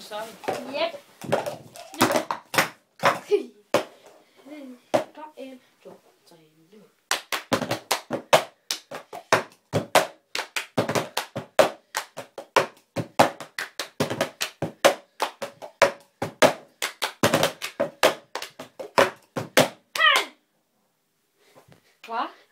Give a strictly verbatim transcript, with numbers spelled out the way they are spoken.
sang. Yep. Klar, en, to, tre, nu. Klar?